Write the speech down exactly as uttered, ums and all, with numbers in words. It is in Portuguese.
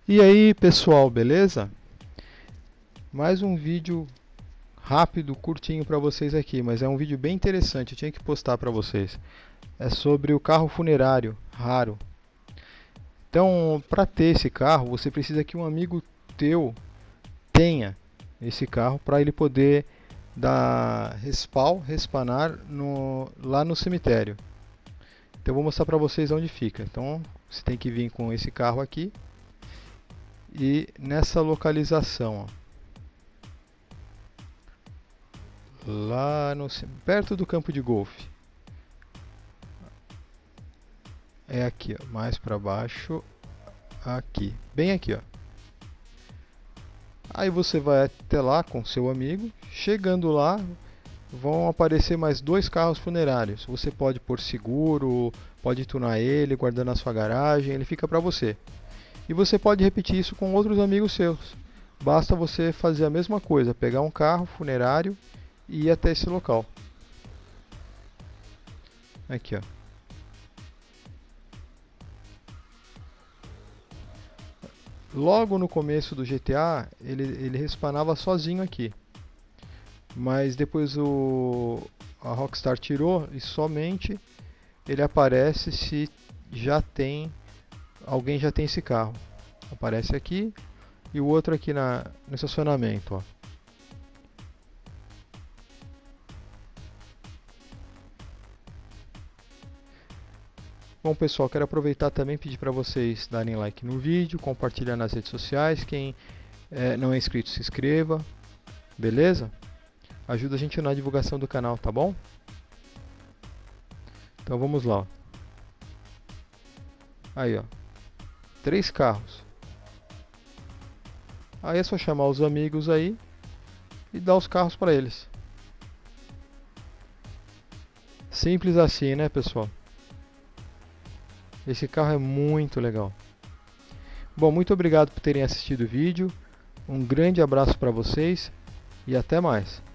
E aí pessoal, beleza? Mais um vídeo rápido, curtinho para vocês aqui, mas é um vídeo bem interessante, eu tinha que postar para vocês. É sobre o carro funerário raro. Então, para ter esse carro, você precisa que um amigo teu tenha esse carro para ele poder dar respawn, respanar no, lá no cemitério. Então, eu vou mostrar para vocês onde fica. Então, você tem que vir com esse carro aqui e nessa localização, ó. Lá no, perto do campo de golfe. É aqui, ó, mais para baixo, aqui, bem aqui, ó. Aí você vai até lá com seu amigo. Chegando lá, vão aparecer mais dois carros funerários. Você pode pôr seguro, pode tunar ele, guardar na sua garagem, ele fica para você. E você pode repetir isso com outros amigos seus. Basta você fazer a mesma coisa, pegar um carro funerário e ir até esse local. Aqui, ó. Logo no começo do G T A, ele, ele respawnava sozinho aqui. Mas depois o, a Rockstar tirou e somente ele aparece se já tem, alguém já tem esse carro. Aparece aqui e o outro aqui na, no estacionamento, ó. Bom pessoal, quero aproveitar também e pedir para vocês darem like no vídeo, compartilhar nas redes sociais, quem é, não é inscrito se inscreva, beleza? Ajuda a gente na divulgação do canal, tá bom? Então vamos lá, ó. Aí ó, três carros. Aí é só chamar os amigos aí e dar os carros para eles. Simples assim, né pessoal? Esse carro é muito legal. Bom, muito obrigado por terem assistido o vídeo. Um grande abraço para vocês e até mais.